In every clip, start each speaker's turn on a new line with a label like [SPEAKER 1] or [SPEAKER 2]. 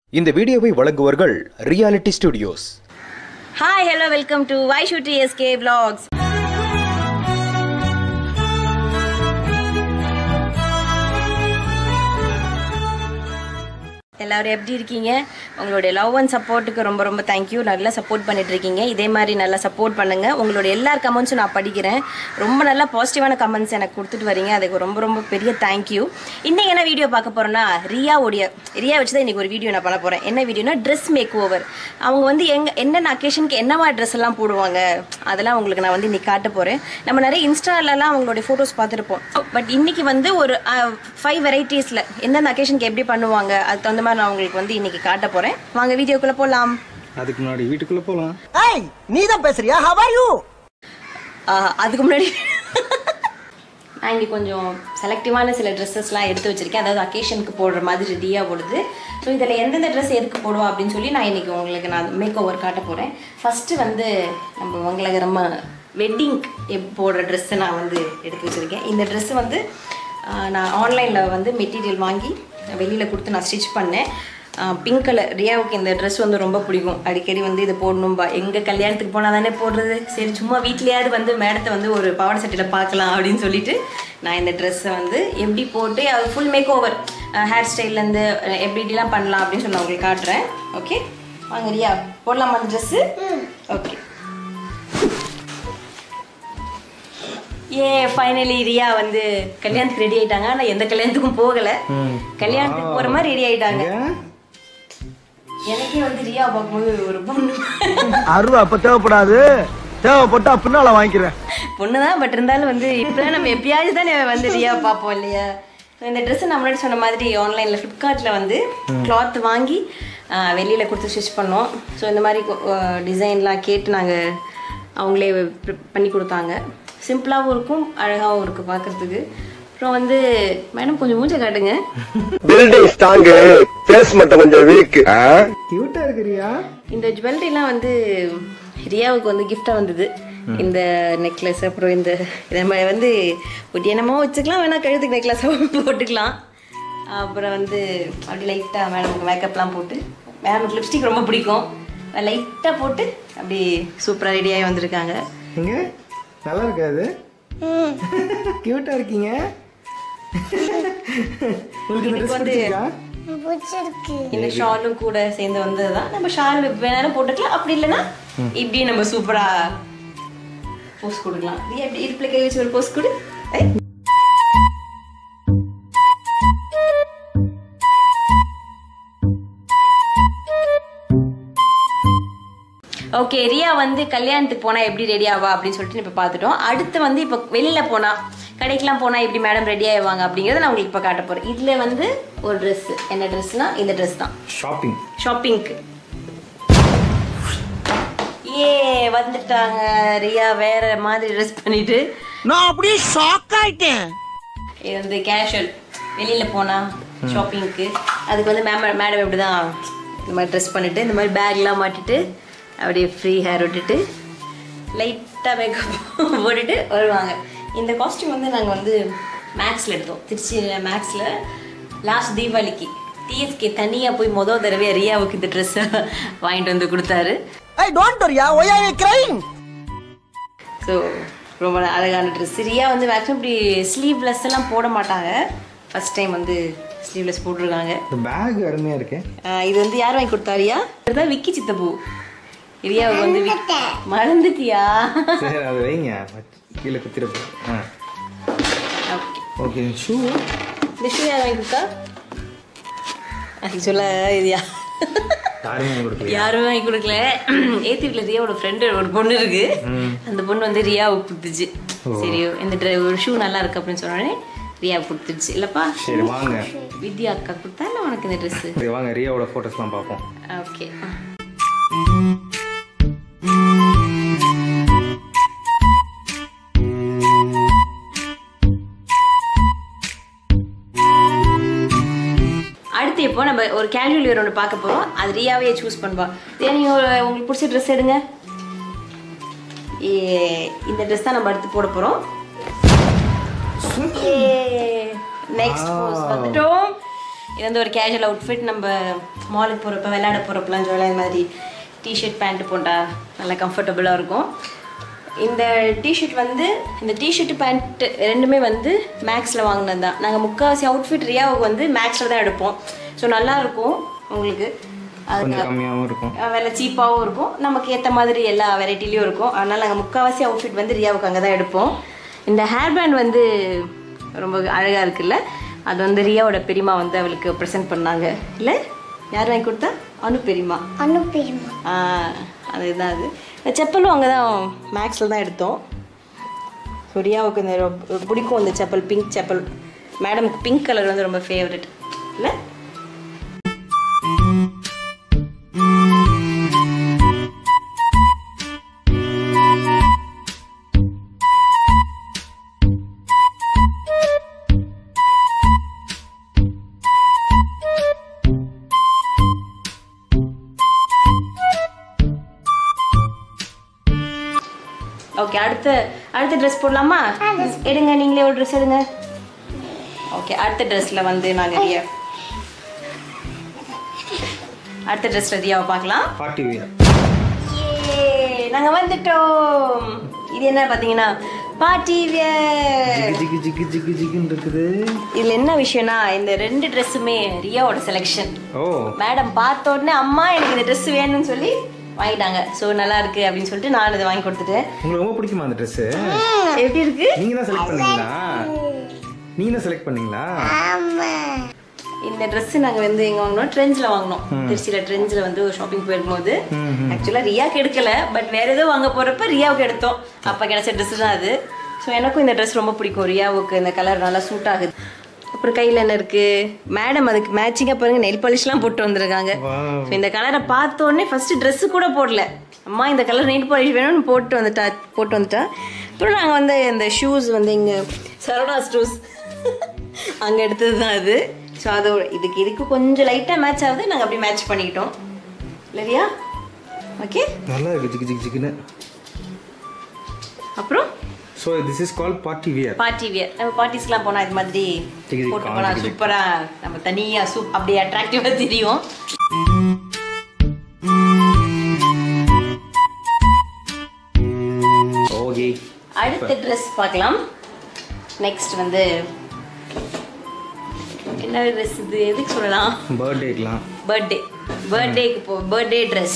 [SPEAKER 1] இந்த வீடியோவை வழங்குவர்கள் reality studios.
[SPEAKER 2] Hi, hello, welcome to vaishuTsk vlogs. எல்லாரும் எப்படி இருக்கீங்க? உங்களுடைய லவ் அண்ட் சப்போர்ட்டுக்கு ரொம்ப ரொம்ப தேங்க்யூ. நல்லா சப்போர்ட் பண்ணிட்டு இருக்கீங்க. இதே மாதிரி நல்லா சப்போர்ட் பண்ணுங்க. உங்களுடைய எல்லா கமெண்ட்ஸும் நான் படிக்கிறேன். ரொம்ப நல்லா பாசிட்டிவான கமெண்ட்ஸ் எனக்கு கொடுத்துட்டு வரீங்க. அதுக்கு ரொம்ப ரொம்ப பெரிய தேங்க்யூ. இன்னைக்கு என்ன வீடியோ பார்க்க போறோம்னா ரியா வச்சு தான் இன்னைக்கு ஒரு வீடியோ நான் பண்ண போறேன். என்ன வீடியோனா ட்ரெஸ் மேக் ஓவர். அவங்க வந்து என்னென்ன அக்கேஷனுக்கு என்னவா ட்ரெஸ் எல்லாம் போடுவாங்க அதெல்லாம் உங்களுக்கு நான் வந்து இன்னைக்கு காட்ட போறேன். நம்ம நிறைய இன்ஸ்டாலலாம் அவங்களுடைய ஃபோட்டோஸ் பார்த்துருப்போம். பட் இன்னைக்கு வந்து ஒரு 5 வெரைட்டிஸ்ல என்னென்ன அக்கேஷனுக்கு எப்படி பண்ணுவாங்க அதுக்கு தகுந்த மாதிரி நான் உங்களுக்கு வந்து இன்னைக்கு காட்ட போறேன். வாங்க வீடியோக்குள்ள போலாம்.
[SPEAKER 3] அதுக்கு முன்னாடி வீட்டுக்குள்ள போலாம்.
[SPEAKER 4] ஏய் நீ தான் பேசுறியா? how are you?
[SPEAKER 2] அதுக்கு முன்னாடி நான் இங்கே கொஞ்சம் செலக்டிவான சில ட்ரெஸ்ஸஸ்லாம் எடுத்து வச்சிருக்கேன். அதாவது அக்கேஷனுக்கு போடுற மாதிரி ரெடியாக போடுது. ஸோ இதில் எந்தெந்த ட்ரெஸ் எதுக்கு போடுவோம் அப்படின்னு சொல்லி நான் இன்னைக்கு உங்களுக்கு நான் மேக் ஓவர் காட்ட போகிறேன். ஃபஸ்ட்டு வந்து நம்ம மங்களகரமா வெட்டிங் போடுற ட்ரெஸ்ஸை நான் வந்து எடுத்து வச்சுருக்கேன். இந்த ட்ரெஸ்ஸு வந்து நான் ஆன்லைனில் வந்து மெட்டீரியல் வாங்கி வெளியில் கொடுத்து நான் ஸ்டிச் பண்ணேன். Pink colour. ரியாவுக்கு இந்த ட்ரெஸ் வந்து ரொம்ப பிடிக்கும். அடிக்கடி வந்து இதை போடணும்பா. எங்கள் கல்யாணத்துக்கு போனால் தானே போடுறது, சரி சும்மா வீட்லேயாவது வந்து மேடத்தை வந்து ஒரு பாவாடை சட்டையில் பார்க்கலாம் அப்படின்னு சொல்லிட்டு நான் இந்த ட்ரெஸ்ஸை வந்து எப்படி போட்டு அது ஃபுல் மேக் ஓவர் ஹேர் ஸ்டைல்லேருந்து எப்படிலாம் பண்ணலாம் அப்படின்னு சொல்லி நான் உங்களுக்கு காட்டுறேன். ஓகே வாங்க ரியா போடலாமா அந்த ட்ரெஸ்ஸு? ஓகே ஃபைனலி ரியா வந்து கல்யாணத்துக்கு ரெடி ஆயிட்டாங்க. ஆனால் எந்த கல்யாணத்துக்கும் போகலை. கல்யாணத்துக்கு போகிற மாதிரி ரெடி ஆயிட்டாங்க. எனக்கே வந்து ரியா பார்க்கும்போது ஒரு பொண்ணு
[SPEAKER 4] அருவா அப்ப தேவைப்படாது, தேவைப்பட்டா பின்னால வாங்கிக்கிறேன்.
[SPEAKER 2] பொண்ணுதான். பட் இருந்தாலும் வந்து இப்போலாம் நம்ம எப்பயாவது தானே வந்து ரியா பார்ப்போம் இல்லையா? இந்த ட்ரெஸ்ஸை நான் முன்னாடி சொன்ன மாதிரி ஆன்லைனில் ஃப்ளிப்கார்ட்டில் வந்து கிளாத் வாங்கி வெளியில் கொடுத்து ஸ்டிச் பண்ணோம். ஸோ இந்த மாதிரி டிசைன்லாம் கேட்டு நாங்கள் அவங்களே பண்ணி கொடுத்தாங்க. சிம்பிளாகவும் இருக்கும், அழகாகவும் இருக்கும் பார்க்கறதுக்கு. அப்புறம் வந்து மேடம் கொஞ்சம் மூஞ்ச காட்டுங்க.
[SPEAKER 5] பில்டிங் ஸ்ட்ராங், ஃபேஸ் மட்டும் கொஞ்சம் வீக்.
[SPEAKER 4] கியூட்டா இருக்குறியா?
[SPEAKER 2] இந்த ஜுவல்லரிலாம் வந்து ரியாவுக்கு வந்து கிஃப்டா வந்தது. இந்த நெக்லஸ், அப்புறம் இந்த நம்ம வந்து ஒட்டியனமோ வச்சுக்கலாம், வேணா கழுத்துக்கு நெக்லஸாக போட்டுக்கலாம். அப்புறம் வந்து அப்படி லைட்டாக மேடமுக்கு மேக்கப்லாம் போட்டு, மேடமுக்கு லிப்ஸ்டிக் ரொம்ப பிடிக்கும், லைட்டாக போட்டு அப்படி சூப்பராக ரெடியாகி வந்திருக்காங்க.
[SPEAKER 4] எங்க நல்லா இருக்காது? கியூட்டா இருக்கீங்க.
[SPEAKER 2] இதுக்கு வந்து இந்த ஷாலும் கூட சேர்ந்து வந்ததுதான். நம்ம ஷால் வேணாலும் போட்டுக்கலாம், அப்படி இல்லைன்னா இப்படி நம்ம சூப்பரா போஸ்ட் கொடுக்கலாம். எப்படி இடுப்புல கை வச்சு ஒரு போஸ்ட் கொடு. ஓகே, ரியா வந்து கல்யாணத்துக்கு போனா எப்படி ரெடி ஆவா அப்படின்னு சொல்லிட்டு இப்ப பாத்துட்டோம். அடுத்து வந்து இப்ப வெளியில போனா, கடைக்கெல்லாம் போனா எப்படி மேடம் ரெடி ஆயிடுவாங்க அப்படிங்கறத நான் உங்களுக்கு இப்ப காட்ட போறேன். இதுல வந்து ஒரு ட்ரெஸ். என்ன ட்ரெஸ்னா இந்த ட்ரெஸ் தான். ஷாப்பிங்க்கு வந்துட்டாங்க ரியா வேற மாதிரி ட்ரெஸ் பண்ணிட்டு.
[SPEAKER 4] நான் அப்படியே ஷாக் ஆயிட்டேன்.
[SPEAKER 2] இது வந்து கேஷுவல், வெளியில போனா ஷாப்பிங்க்கு. அதுக்கு வந்து மேடம் இப்படிதான் இந்த மாதிரி ட்ரெஸ் பண்ணிட்டு இந்த மாதிரி பேக்லாம் மாட்டிட்டு அப்படியே ஃப்ரீ ஹேர் விட்டுட்டு லைட்டாக மேக்கப் போட்டுட்டு வருவாங்க. இந்த காஸ்டியூம் வந்து நாங்கள் வந்து மேக்ஸில் எடுத்தோம். திருச்சி மேக்ஸில் லாஸ்ட் தீபாவளிக்கு டிஎஸ்கே தனியாக போய் மொதல் தடவை ரியாவுக்கு இந்த ட்ரெஸ்ஸை வாங்கிட்டு வந்து கொடுத்தாரு. ஸோ ரொம்ப அழகான ட்ரெஸ். ரியா வந்து மேக்ஸிமம் இப்படி ஸ்லீவ்லெஸ் எல்லாம் போட மாட்டாங்க. ஃபர்ஸ்ட் டைம் வந்து ஸ்லீவ்லெஸ் போட்டிருக்காங்க.
[SPEAKER 3] பேக் அருமையாக இருக்கு.
[SPEAKER 2] இது வந்து யார் வாங்கி கொடுத்தா ரியா? இதுதான் விக்கி சித்தப்பூ. ரியாவுக்கு வந்து மறந்துட்டியா?
[SPEAKER 3] சரி அதை வைங்க, கீழே குத்திரப்போ. Okay shoe.
[SPEAKER 2] இந்த ஷூ யார் வாங்கி கொடுத்தா? ஆக்சுவலா இது யாரும் வாங்கி கொடுக்கல. ஏத்தி வீட்டுல ரியாவோட ஃப்ரெண்டு ஒரு பொண்ணு இருக்கு. அந்த பொண்ணு வந்து ரியாவுக்கு கொடுத்துச்சு. சரி இந்த ஒரு ஷூ நல்லா இருக்கு அப்படின்னு சொன்னோடனே ரியாவுக்கு கொடுத்துருச்சு இல்லப்பா.
[SPEAKER 3] சரி வாங்க.
[SPEAKER 2] வித்யா அக்கா கொடுத்தா இல்லை உனக்கு இந்த ட்ரெஸ்?
[SPEAKER 3] வாங்க ரியாவோட போட்டோஸ்லாம் பார்ப்போம்.
[SPEAKER 2] ஓகே. அடுத்து இப்போ நம்ம ஒரு கேஷுவல் வேர் ஒன்று பார்க்க போகிறோம். அது ரியாவே சூஸ் பண்ணுவா. நீங்கள் உங்களுக்கு பிடிச்ச ட்ரெஸ் எடுங்க. இந்த ட்ரெஸ் தான் நம்ம அடுத்து போட போகிறோம். நெக்ஸ்ட் போஸ் வந்துட்டோம். இது வந்து ஒரு கேஷுவல் அவுட்ஃபிட். நம்ம மாலுக்கு போகிறப்ப விளையாட போகிறப்பெல்லாம் சொல்ல இந்த மாதிரி டிஷர்ட் பேண்ட்டு போட்டால் நல்லா கம்ஃபர்டபுளாக இருக்கும். இந்த டிஷர்ட் வந்து இந்த டிஷர்ட் பேண்ட் ரெண்டுமே வந்து மேக்ஸில் வாங்கினது தான். நாங்கள் முக்கால்வாசி அவுட்ஃபிட் ரியாவுக்கு வந்து மேக்ஸில் தான் எடுப்போம். ஸோ நல்லாயிருக்கும் உங்களுக்கு, அது
[SPEAKER 3] கம்மியாகவும் இருக்கும்,
[SPEAKER 2] விலை சீப்பாகவும் இருக்கும், நமக்கு ஏற்ற மாதிரி எல்லா வெரைட்டிலையும் இருக்கும். அதனால் நாங்கள் முக்கால்வாசி அவுட்ஃபிட் வந்து ரியாவுக்கு அங்கே தான் எடுப்போம். இந்த ஹேர் பேண்ட் வந்து ரொம்ப அழகாக இருக்குல்ல, அது வந்து ரியாவோட பெரியம்மா வந்து அவளுக்கு ப்ரெசென்ட் பண்ணாங்க. இல்லை யார் வாங்கி கொடுத்தா? பெரியம்மா. அதுதான் அது. இந்த செப்பலும் அங்கே தான் மேக்ஸில் தான் எடுத்தோம். ஸோ ரியாவுக்கு இந்த பிடிக்கும் இந்த செப்பல், பிங்க் செப்பல். மேடமுக்கு பிங்க் கலர் வந்து ரொம்ப ஃபேவரட் இல்லை? ஓகே, அடுத்த ட்ரெஸ் போடலாமா? எடுங்க, நீங்களே ஒரு ட்ரெஸ் எடுங்க. ஓகே, அடுத்த ட்ரெஸ்ஸில் வந்து நாங்கள் அடுத்த ட்ரெஸ்ஸில் ரியாவை பார்க்கலாம்.
[SPEAKER 3] Party wear.
[SPEAKER 2] நாங்கள் வந்துட்டோம். இது என்ன பார்த்தீங்கன்னா பார்ட்டி வியர்.
[SPEAKER 3] ஜிகு ஜிகு ஜிகு ஜிகுன்னு இருக்குது.
[SPEAKER 2] இதில் என்ன விஷயம்னா இந்த 2 ட்ரெஸ்ஸுமே ரியாவோட செலெக்ஷன். மேடம் பார்த்த உடனே அம்மா எனக்கு இந்த ட்ரெஸ் வேணும்னு சொல்லி வாங்கிட்டாங்க. ஸோ நல்லா இருக்கு அப்படின்னு சொல்லிட்டு நான் இதை வாங்கி கொடுத்துட்டேன்.
[SPEAKER 3] உங்களுக்கு ரொம்ப பிடிக்குமா அந்த ட்ரெஸ்?
[SPEAKER 2] எப்படி இருக்கு?
[SPEAKER 3] நீங்க தான் செலக்ட் பண்ணீங்களா? நீங்க தான் செலக்ட் பண்ணீங்களா?
[SPEAKER 2] இந்த ட்ரெஸ் நாங்கள் வந்து எங்கே வாங்கினோம்? ட்ரெண்ட்ஸில் வாங்கினோம். திருச்சியில் ட்ரெண்ட்ஸில் வந்து ஷாப்பிங் போயிருக்கும்போது ஆக்சுவலாக ரியாவுக்கு எடுக்கல, பட் வேற ஏதோ வாங்க போகிறப்ப ரியாவுக்கு எடுத்தோம். அப்போ கிடைச்ச ட்ரெஸ் தான் அது. ஸோ எனக்கும் இந்த ட்ரெஸ் ரொம்ப பிடிக்கும். ரியாவுக்கு இந்த கலர் நல்லா சூட் ஆகுது. அப்புறம் கையில் என்ன இருக்கு? மேடம் அதுக்கு மேட்சிங்காக பாருங்க நெயில் பாலிஷ்லாம் போட்டு வந்திருக்காங்க. இந்த கலரை பார்த்தோன்னே ஃபர்ஸ்ட் ட்ரெஸ்ஸு கூட போடல, அம்மா இந்த கலர் நெயில் பாலிஷ் வேணும்னு போட்டு வந்துட்டா. அப்புறம் நாங்கள் வந்து இந்த ஷூஸ் வந்து இங்கே சரவணா ஷூஸ் அங்கே எடுத்தது தான் அது. ஸோ அதோட இதுக்கு கொஞ்சம் லைட்டாக மேட்ச் ஆகுது. நாங்கள் அப்படியே மேட்ச் பண்ணிக்கிட்டோம் இல்லையா? ஓகே, நல்லா இருக்கு ஜிகு ஜிகு ஜிகுன்னு. அப்புறம்
[SPEAKER 3] So this is called party wear.
[SPEAKER 2] Party wear. நம்ம பார்ட்டிஸ்லாம் போனா இது மாதிரி போட்டு போனா சூப்பரா நம்ம தனியா அப்படியே அட்ராக்டிவா தெரியும்.
[SPEAKER 3] ஓகே,
[SPEAKER 2] அடுத்த Dress பார்க்கலாம். நெக்ஸ்ட் வந்து என்ன Dress இது? எதுக்கு சொல்லலாம்?
[SPEAKER 3] பர்த்டேக்கலாம்.
[SPEAKER 2] பர்த்டேக்கு பர்த்டே Dress.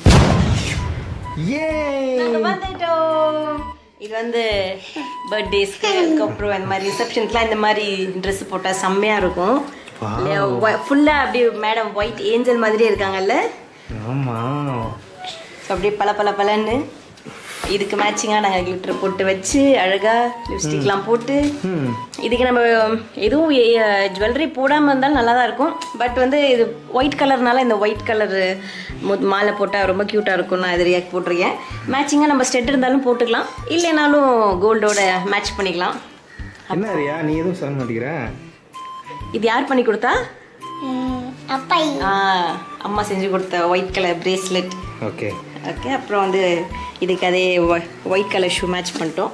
[SPEAKER 2] நாங்க வந்துட்டோம். இது வந்து பர்த்டேஸ்க்கு, அதுக்கப்புறம் இந்த மாதிரி ரிசப்ஷனுக்குலாம் இந்த மாதிரி ட்ரெஸ் போட்டால் செம்மையாக இருக்கும். ஃபுல்லாக அப்படியே மேடம் ஒயிட் ஏஞ்சல் மாதிரியே இருக்காங்கல்ல.
[SPEAKER 3] ஆமாம்.
[SPEAKER 2] ஸோ அப்படியே பலன்னு இதுக்கு மேட்சிங்காக நாங்கள் கிளிட்டர் போட்டு வச்சு அழகாக லிப்ஸ்டிக்லாம் போட்டு, இதுக்கு நம்ம எதுவும் ஜுவல்லரி போடாமல் இருந்தாலும் நல்லா தான் இருக்கும். பட் வந்து இது ஒயிட் கலர்னால இந்த ஒயிட் கலர் மாலை போட்டால் ரொம்ப க்யூட்டாக இருக்கும். நான் இது ரியாக்ட் போட்டிருக்கேன். மேட்சிங்காக நம்ம ஸ்டெட் இருந்தாலும் போட்டுக்கலாம், இல்லைனாலும் கோல்டோட மேட்ச் பண்ணிக்கலாம்.
[SPEAKER 3] என்ன ரியா நீ எதுவும் சொல்ல மாட்டேங்கிற?
[SPEAKER 2] இது யார் பண்ணி கொடுத்தா? அம்மா செஞ்சு கொடுத்த ஒயிட் கலர் பிரேஸ்லெட்.
[SPEAKER 3] ஓகே.
[SPEAKER 2] அப்புறம் வந்து இதுக்கு அதே ஒயிட் கலர் ஷூ மேட்ச் பண்ணிட்டோம்.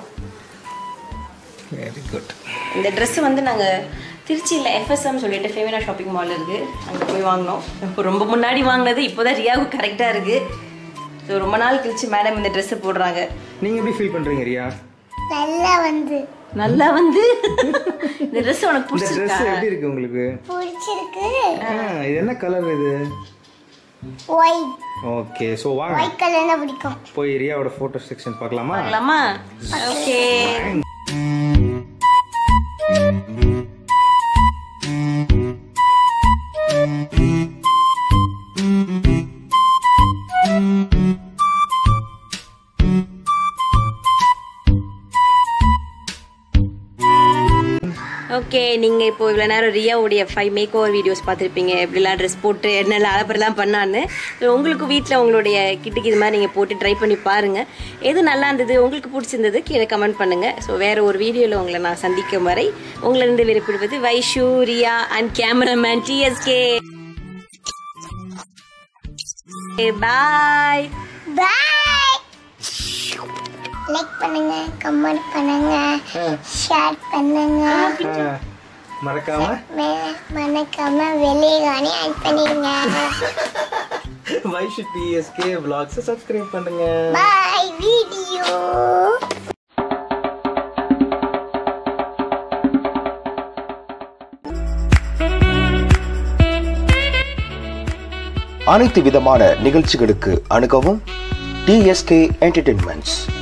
[SPEAKER 3] Very good.
[SPEAKER 2] இந்த ட்ரெஸ்ஸு வந்து நாங்கள் திருச்சியில் FSM சொல்லிட்டு ஃபெமினா ஷாப்பிங் மால் இருக்குது, அங்கே போய் வாங்கினோம். இப்போ ரொம்ப முன்னாடி வாங்கினது, இப்போ தான் ரியாவுக்கு கரெக்டாக இருக்குது. ஸோ ரொம்ப நாள் கழிச்சு மேடம் இந்த ட்ரெஸ்ஸை போடுறாங்க.
[SPEAKER 3] நீங்கள் எப்படி ஃபீல் பண்ணுறீங்க ரியா?
[SPEAKER 2] நல்லா வந்து இந்த ட்ரெஸ் உனக்கு பிடிச்சிருக்கா?
[SPEAKER 3] ட்ரெஸ் எப்படி இருக்கு உங்களுக்கு?
[SPEAKER 6] பிடிச்சிருக்கு.
[SPEAKER 3] இது என்ன கலர் இது?
[SPEAKER 6] ஒயிட்.
[SPEAKER 3] ஓகே, சோ வாங்க
[SPEAKER 6] ஒயிட் கலர்னா பிடிக்கும்.
[SPEAKER 3] போய் ரியாவோட போட்டோ செக்ஷன் பார்க்கலாமா?
[SPEAKER 2] ஓகே. ஓகே, நீங்கள் இப்போ இவ்வளோ நேரம் ரியாவுடைய 5 மேக் ஓவர் வீடியோஸ் பார்த்துருப்பீங்க. எப்படிலாம் ட்ரெஸ் போட்டு என்னெல்லாம் அலப்பறலாம் பண்ணான்னு. உங்களுக்கு வீட்டில் உங்களுடைய கிட்டுக்கு இது மாதிரி நீங்கள் போட்டு ட்ரை பண்ணி பாருங்கள். எது நல்லா இருந்தது, உங்களுக்கு பிடிச்சிருந்தது கீழே கமெண்ட் பண்ணுங்கள். ஸோ வேறு ஒரு வீடியோவில் உங்களை நான் சந்திக்கும் வரை உங்களிருந்து விருப்பப்படுவது Vaishu, Riya and cameraman TSK. Bye
[SPEAKER 6] bye. Like பண்ணுங்க, கமெண்ட் பண்ணுங்க, ஷேர் பண்ணுங்க. மறக்காம வெளியே ஆட் பண்ணிருங்க.
[SPEAKER 3] வைஷு டிஎஸ்கே vlogs சப்ஸ்கிரைப் பண்ணுங்க.
[SPEAKER 6] Bye video.
[SPEAKER 1] அனைத்து விதமான நிகழ்ச்சிகளுக்கு அணுகவும் TSK Entertainments.